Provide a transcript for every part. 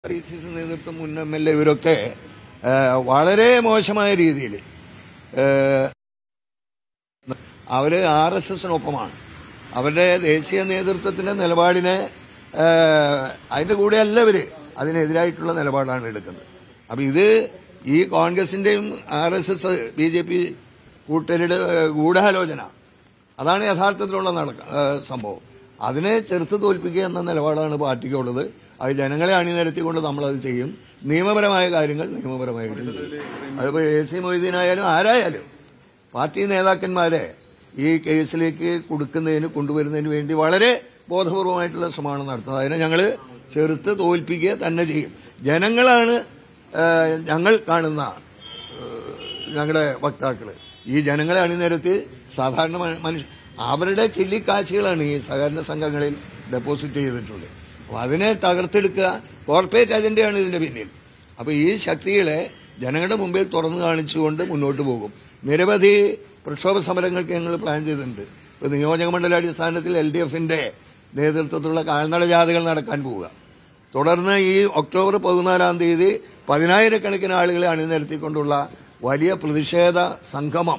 DCC നേതൃത്വം മുൻ MLA ഇവരൊക്കെ വളരെ മോശമായ രീതിയിൽ അവര് RSSനൊപ്പമാണ്. അവരുടെ ദേശീയ നേതൃത്വത്തിന്റെ നിലപാടിനെ അതിന്റെ കൂടെയല്ല ഇവര് അതിനെതിരായിട്ടുള്ള നിലപാടാണ് എടുക്കുന്നത്. അപ്പൊ ഇത് ഈ കോൺഗ്രസിന്റെയും RSS BJP കൂട്ടരുടെ ഗൂഢാലോചന, അതാണ് യഥാർത്ഥത്തിലുള്ള സംഭവം. അതിനെ ചെറുത്ത് തോൽപ്പിക്കുക എന്ന നിലപാടാണ് പാർട്ടിക്കുള്ളത്. അത് ജനങ്ങളെ അണിനിരത്തിക്കൊണ്ട് നമ്മളത് ചെയ്യും. നിയമപരമായ കാര്യങ്ങൾ നിയമപരമായിട്ട് ചെയ്യും. അതിപ്പോൾ AC മൊയ്തീൻ ആയാലും ആരായാലും പാർട്ടി നേതാക്കന്മാരെ ഈ കേസിലേക്ക് കൊണ്ടുവരുന്നതിന് വേണ്ടി വളരെ ബോധപൂർവമായിട്ടുള്ള ശ്രമമാണ് നടത്തുന്നത്. അതിനെ ഞങ്ങൾ ചെറുത്ത് തോൽപ്പിക്കുക തന്നെ ചെയ്യും. ജനങ്ങളാണ് ഞങ്ങൾ കാണുന്ന ഞങ്ങളുടെ വക്താക്കള്. ഈ ജനങ്ങളെ അണിനിരത്തി സാധാരണ മനുഷ്യ അവരുടെ ചില്ലിക്കാശികളാണ് ഈ സഹകരണ സംഘങ്ങളിൽ ഡെപ്പോസിറ്റ് ചെയ്തിട്ടുള്ളത്. അപ്പോൾ അതിനെ തകർത്തെടുക്കുക കോർപ്പറേറ്റ് അജണ്ടയാണ് ഇതിന്റെ പിന്നിൽ. അപ്പോൾ ഈ ശക്തികളെ ജനങ്ങളുടെ മുമ്പിൽ തുറന്നു കാണിച്ചുകൊണ്ട് മുന്നോട്ട് പോകും. നിരവധി പ്രക്ഷോഭ സമരങ്ങൾക്ക് ഞങ്ങൾ പ്ലാൻ ചെയ്തിട്ടുണ്ട്. ഇപ്പോൾ നിയോജക മണ്ഡലാടിസ്ഥാനത്തിൽ LDFന്റെ നേതൃത്വത്തിലുള്ള കാൽനട ജാഥകൾ നടക്കാൻ പോവുക. തുടർന്ന് ഈ ഒക്ടോബർ 14 10,000കണക്കിന് ആളുകളെ അണിനിരത്തിക്കൊണ്ടുള്ള വലിയ പ്രതിഷേധ സംഗമം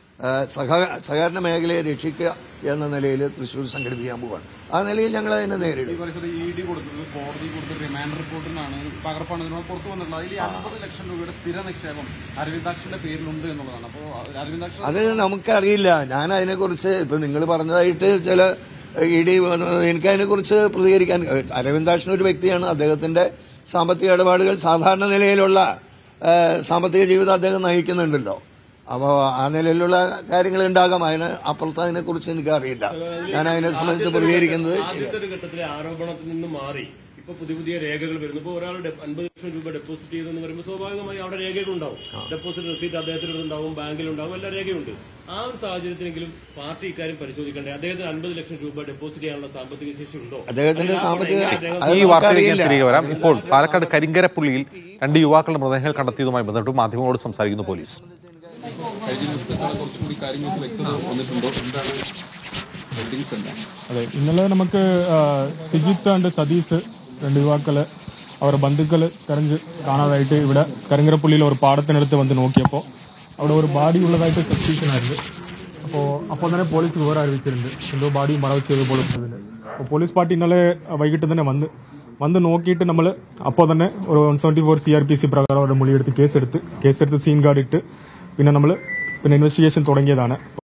സഹകരണ മേഖലയെ രക്ഷിക്കുക എന്ന നിലയിൽ തൃശ്ശൂർ സംഘടിപ്പിക്കാൻ പോവുകയാണ്. ആ നിലയിൽ ഞങ്ങൾ അതിനെ നേരിടും. കോടതി കൊടുത്ത റിമാൻഡ് റിപ്പോർട്ടിനാണ് പകർപ്പാണ് പുറത്തു വന്നിട്ടുള്ളത്. അതിൽ 50 ലക്ഷം രൂപയുടെ സ്ഥിര നിക്ഷേപം അരവിന്ദാക്ഷന്റെ പേരിലുണ്ട് എന്നുള്ളതാണ്. അപ്പോൾ അരവിന്ദാക്ഷ അത് നമുക്കറിയില്ല. ഞാൻ അതിനെക്കുറിച്ച് ഇപ്പൊ നിങ്ങൾ പറഞ്ഞതായിട്ട് ചില എനിക്കതിനെക്കുറിച്ച് പ്രതികരിക്കാൻ. അരവിന്ദാക്ഷൻ ഒരു വ്യക്തിയാണ്. അദ്ദേഹത്തിന്റെ സാമ്പത്തിക ഇടപാടുകൾ സാധാരണ നിലയിലുള്ള സാമ്പത്തിക ജീവിതം അദ്ദേഹം നയിക്കുന്നുണ്ടല്ലോ. അപ്പോൾ ആ നിലയിലുള്ള കാര്യങ്ങൾ ഉണ്ടാകാം. അപ്പുറത്ത് അതിനെക്കുറിച്ച് എനിക്കറിയില്ല. ഞാൻ അതിനെ സംബന്ധിച്ച് പ്രതികരിക്കുന്നത് ആദ്യത്തെ ഘട്ടത്തിലെ ആരോപണത്തിൽ നിന്ന് മാറി ഇപ്പൊ പുതിയ രേഖകൾ വരുന്നു. ഇപ്പോൾ ഒരാൾ 50 ലക്ഷം രൂപ ഡെപ്പോസിറ്റ് ചെയ്തെന്ന് പറയുമ്പോൾ സ്വാഭാവികമായി അവിടെ രേഖകളുണ്ടാവും. ഡെപ്പോസിറ്റ് റെസീറ്റ് അദ്ദേഹത്തിനുണ്ടാവും, ബാങ്കിലുണ്ടാവും, എല്ലാ രേഖയുണ്ട്. ആ ഒരു സാഹചര്യത്തിലെങ്കിലും പാർട്ടി ഇക്കാര്യം പരിശോധിക്കണ്ടേ? അദ്ദേഹത്തിന് 50 ലക്ഷം രൂപ ഡെപ്പോസിറ്റ് ചെയ്യാനുള്ള സാമ്പത്തിക ശേഷി ഉണ്ടോ? അദ്ദേഹത്തിന്റെ ഈ വാർത്തയിലേക്ക് തിരികെ വരാം. ഇപ്പോൾ പാലക്കാട് കരിങ്കരപ്പുള്ളിയിൽ 2 യുവാക്കളുടെ മൃതദേഹങ്ങൾ കണ്ടെത്തിയതുമായി ബന്ധപ്പെട്ട് മാധ്യമങ്ങളോട് സംസാരിക്കുന്നു പോലീസ്. കുറച്ചുകൂടി കാര്യങ്ങൾക്ക് വ്യക്തത വന്നിട്ടുണ്ടോ? അതെ, ഇന്നലെ നമുക്ക് സിജിത്ത് ആൻഡ് സതീഷ് 2 യുവാക്കള് അവരുടെ ബന്ധുക്കള് തെരഞ്ഞ് കാണാതായിട്ട് ഇവിടെ കരിങ്കരപ്പുള്ളിയിൽ ഒരു പാടത്തിനടുത്ത് വന്ന് നോക്കിയപ്പോൾ അവിടെ ഒരു ബാഡി ഉള്ളതായിട്ട് സസ്പീഷൻ ആയിരുന്നു. അപ്പോൾ തന്നെ പോലീസ് വിവരം അറിയിച്ചിട്ടുണ്ട്. എന്തോ ബാഡി മറവ് ചെയ്ത് പോലീസിന്. അപ്പോൾ പോലീസ് പാർട്ടി ഇന്നലെ വൈകിട്ട് തന്നെ വന്ന് നോക്കിയിട്ട് നമ്മൾ അപ്പോൾ തന്നെ ഒരു 174 CRPC പ്രകാരം അവരുടെ മൊഴിയെടുത്ത് കേസെടുത്ത് സീൻ ഗാർഡ് ഇട്ട് പിന്നെ ഇൻവെസ്റ്റിഗേഷൻ തുടങ്ങിയതാണ്.